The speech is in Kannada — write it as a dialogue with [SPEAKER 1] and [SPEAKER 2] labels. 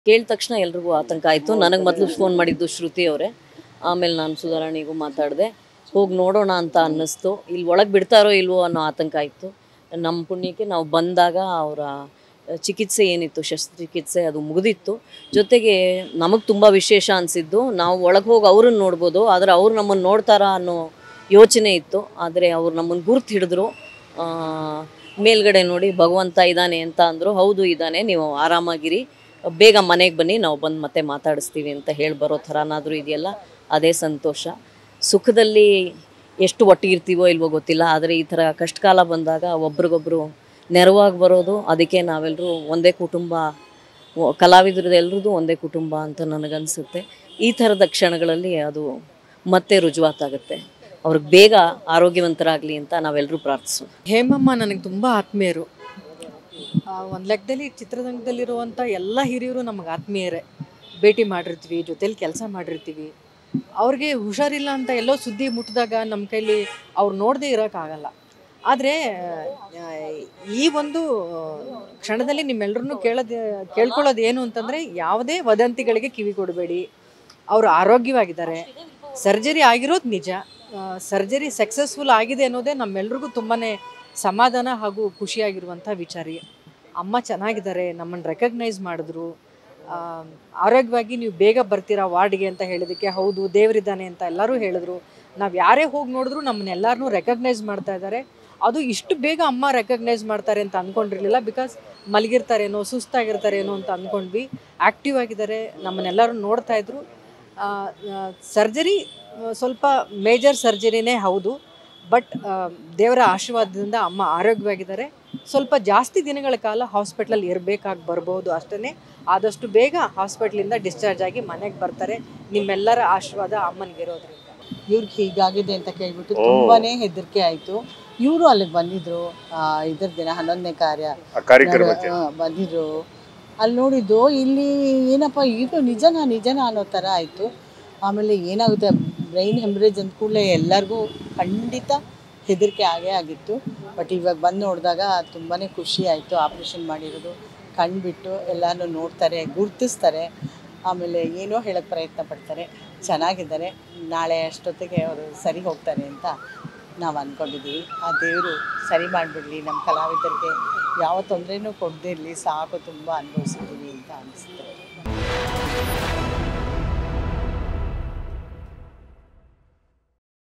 [SPEAKER 1] ಕೇಳಿದ ತಕ್ಷಣ ಎಲ್ರಿಗೂ ಆತಂಕ ಆಯಿತು. ನನಗೆ ಮೊದಲು ಫೋನ್ ಮಾಡಿದ್ದು ಶ್ರುತಿ ಅವರೇ. ಆಮೇಲೆ ನಾನು ಸುಧಾರಾಣಿಗೂ ಮಾತಾಡಿದೆ. ಹೋಗಿ ನೋಡೋಣ ಅಂತ ಅನ್ನಿಸ್ತು. ಇಲ್ಲಿ ಒಳಗೆ ಬಿಡ್ತಾರೋ ಇಲ್ವೋ ಅನ್ನೋ ಆತಂಕ ಇತ್ತು. ನಮ್ಮ ಪುಣ್ಯಕ್ಕೆ ನಾವು ಬಂದಾಗ ಅವರ ಚಿಕಿತ್ಸೆ ಏನಿತ್ತು, ಶಸ್ತ್ರಚಿಕಿತ್ಸೆ, ಅದು ಮುಗಿದಿತ್ತು. ಜೊತೆಗೆ ನಮಗೆ ತುಂಬ ವಿಶೇಷ ಅನಿಸಿದ್ದು, ನಾವು ಒಳಗೆ ಹೋಗಿ ಅವ್ರನ್ನ ನೋಡ್ಬೋದು, ಆದರೆ ಅವ್ರು ನಮ್ಮನ್ನು ನೋಡ್ತಾರಾ ಅನ್ನೋ ಯೋಚನೆ ಇತ್ತು. ಆದರೆ ಅವ್ರು ನಮ್ಮನ್ನು ಗುರ್ತು ಹಿಡಿದ್ರು. ಮೇಲ್ಗಡೆ ನೋಡಿ ಭಗವಂತ ಇದ್ದಾನೆ ಅಂತ ಅಂದರು. ಹೌದು ಇದ್ದಾನೆ, ನೀವು ಆರಾಮಾಗಿರಿ, ಬೇಗ ಮನೆಗೆ ಬನ್ನಿ, ನಾವು ಬಂದು ಮತ್ತೆ ಮಾತಾಡಿಸ್ತೀವಿ ಅಂತ ಹೇಳಿ ಬರೋ ಥರನಾದರೂ ಇದೆಯಲ್ಲ, ಅದೇ ಸಂತೋಷ. ಸುಖದಲ್ಲಿ ಎಷ್ಟು ಒಟ್ಟಿಗಿರ್ತೀವೋ ಇಲ್ವೋ ಗೊತ್ತಿಲ್ಲ, ಆದರೆ ಈ ಥರ ಕಷ್ಟಕಾಲ ಬಂದಾಗ ಒಬ್ರಿಗೊಬ್ಬರು ನೆರವಾಗಿ ಬರೋದು, ಅದಕ್ಕೆ ನಾವೆಲ್ಲರೂ ಒಂದೇ ಕುಟುಂಬ, ಕಲಾವಿದರದ್ದು ಎಲ್ರದ್ದು ಒಂದೇ ಕುಟುಂಬ ಅಂತ ನನಗನ್ಸುತ್ತೆ. ಈ ಥರದ ಕ್ಷಣಗಳಲ್ಲಿ ಅದು ಮತ್ತೆ ರುಜುವಾತಾಗುತ್ತೆ. ಅವ್ರಿಗೆ ಬೇಗ ಆರೋಗ್ಯವಂತರಾಗಲಿ ಅಂತ ನಾವೆಲ್ಲರೂ ಪ್ರಾರ್ಥಿಸೋಣ.
[SPEAKER 2] ಹೇಮಮ್ಮ ನನಗೆ ತುಂಬ ಆತ್ಮೀಯರು. ಒಂದು ಲೆಕ್ಕದಲ್ಲಿ ಚಿತ್ರರಂಗದಲ್ಲಿರುವಂಥ ಎಲ್ಲ ಹಿರಿಯರು ನಮಗೆ ಆತ್ಮೀಯರೇ. ಭೇಟಿ ಮಾಡಿರ್ತೀವಿ, ಜೊತೇಲಿ ಕೆಲಸ ಮಾಡಿರ್ತೀವಿ. ಅವ್ರಿಗೆ ಹುಷಾರಿಲ್ಲ ಅಂತ ಎಲ್ಲೋ ಸುದ್ದಿ ಮುಟ್ಟಿದಾಗ ನಮ್ಮ ಕೈಲಿ ಅವ್ರು ನೋಡದೆ ಇರೋಕ್ಕಾಗಲ್ಲ. ಆದರೆ ಈ ಒಂದು ಕ್ಷಣದಲ್ಲಿ ನಿಮ್ಮೆಲ್ಲರನ್ನೂ ಕೇಳ್ಕೊಳ್ಳೋದು ಏನು ಅಂತಂದರೆ, ಯಾವುದೇ ವದಂತಿಗಳಿಗೆ ಕಿವಿ ಕೊಡಬೇಡಿ. ಅವರು ಆರೋಗ್ಯವಾಗಿದ್ದಾರೆ. ಸರ್ಜರಿ ಆಗಿರೋದು ನಿಜ. ಸರ್ಜರಿ ಸಕ್ಸಸ್ಫುಲ್ ಆಗಿದೆ ಅನ್ನೋದೇ ನಮ್ಮೆಲ್ರಿಗೂ ತುಂಬಾ ಸಮಾಧಾನ ಹಾಗೂ ಖುಷಿಯಾಗಿರುವಂಥ ವಿಚಾರ. ಅಮ್ಮ ಚೆನ್ನಾಗಿದ್ದಾರೆ, ನಮ್ಮನ್ನು ರೆಕಗ್ನೈಸ್ ಮಾಡಿದ್ರು. ಆರೋಗ್ಯವಾಗಿ ನೀವು ಬೇಗ ಬರ್ತೀರಾ ವಾರ್ಡ್ಗೆ ಅಂತ ಹೇಳಿದ್ದಕ್ಕೆ ಹೌದು ದೇವರಿದ್ದಾನೆ ಅಂತ ಎಲ್ಲರೂ ಹೇಳಿದ್ರು. ನಾವು ಯಾರೇ ಹೋಗಿ ನೋಡಿದ್ರು ನಮ್ಮನ್ನೆಲ್ಲರನ್ನೂ ರೆಕಗ್ನೈಸ್ ಮಾಡ್ತಾ ಇದ್ದಾರೆ. ಅದು ಇಷ್ಟು ಬೇಗ ಅಮ್ಮ ರೆಕಗ್ನೈಸ್ ಮಾಡ್ತಾರೆ ಅಂತ ಅಂದ್ಕೊಂಡಿರಲಿಲ್ಲ. ಬಿಕಾಸ್ ಮಲಗಿರ್ತಾರೇನೋ, ಸುಸ್ತಾಗಿರ್ತಾರೇನೋ ಅಂತ ಅಂದ್ಕೊಂಡ್ವಿ. ಆ್ಯಕ್ಟಿವ್ ಆಗಿದ್ದಾರೆ, ನಮ್ಮನ್ನೆಲ್ಲರೂ ನೋಡ್ತಾ ಇದ್ರು. ಸರ್ಜರಿ ಸ್ವಲ್ಪ ಮೇಜರ್ ಸರ್ಜರಿನೇ ಹೌದು, ಬಟ್ ದೇವರ ಆಶೀರ್ವಾದದಿಂದ ಅಮ್ಮ ಆರೋಗ್ಯವಾಗಿದ್ದಾರೆ. ಸ್ವಲ್ಪ ಜಾಸ್ತಿ ದಿನಗಳ ಕಾಲ ಹಾಸ್ಪಿಟ್ಲಲ್ಲಿ ಇರಬೇಕಾಗಿ ಬರ್ಬೋದು ಅಷ್ಟೇ. ಆದಷ್ಟು ಬೇಗ ಹಾಸ್ಪಿಟ್ಲಿಂದ ಡಿಸ್ಚಾರ್ಜ್ ಆಗಿ ಮನೆಗೆ ಬರ್ತಾರೆ. ನಿಮ್ಮೆಲ್ಲರ ಆಶೀರ್ವಾದ ಅಮ್ಮನಿಗಿರೋದ್ರಿಂದ.
[SPEAKER 3] ಇವ್ರಿಗೆ ಹೀಗಾಗಿದೆ ಅಂತ ಕೇಳ್ಬಿಟ್ಟು ತುಂಬಾನೇ ಹೆದರಿಕೆ ಆಯಿತು. ಇವರು ಅಲ್ಲಿಗೆ ಬಂದಿದ್ರು, ಇದ್ರ ದಿನ 11ನೇ ಬಂದಿದ್ರು. ಅಲ್ಲಿ ನೋಡಿದ್ದು ಇಲ್ಲಿ ಏನಪ್ಪ ಇದು ನಿಜನಾ ಅನ್ನೋ ಥರ ಆಯಿತು. ಆಮೇಲೆ ಏನಾಗುತ್ತೆ, ಬ್ರೈನ್ ಹೆಮ್ರೇಜ್ ಅಂದ ಕೂಡಲೇ ಎಲ್ಲರಿಗೂ ಖಂಡಿತ ಹೆದರಿಕೆ ಆಗಿತ್ತು. ಬಟ್ ಇವಾಗ ಬಂದು ನೋಡಿದಾಗ ತುಂಬಾ ಖುಷಿ ಆಯಿತು. ಆಪ್ರೇಷನ್ ಮಾಡಿರೋದು ಕಂಡುಬಿಟ್ಟು ಎಲ್ಲನೂ ನೋಡ್ತಾರೆ, ಗುರ್ತಿಸ್ತಾರೆ, ಆಮೇಲೆ ಏನೋ ಹೇಳೋಕ್ಕೆ ಪ್ರಯತ್ನ ಪಡ್ತಾರೆ. ಚೆನ್ನಾಗಿದ್ದಾರೆ. ನಾಳೆ ಅಷ್ಟೊತ್ತಿಗೆ ಅವರು ಸರಿ ಹೋಗ್ತಾರೆ ಅಂತ ನಾವು ಅಂದ್ಕೊಂಡಿದ್ದೀವಿ. ಆ ದೇವರು ಸರಿ ಮಾಡಿಬಿಡಲಿ, ನಮ್ಮ ಕಲಾವಿದರಿಗೆ ಯಾವ ತೊಂದರೆನೂ ಕೊಡದೇ ಇರಲಿ, ಸಾಕು ತುಂಬ ಅನುಭವಿಸಿದ್ದೀವಿ ಅಂತ ಅನಿಸುತ್ತೆ.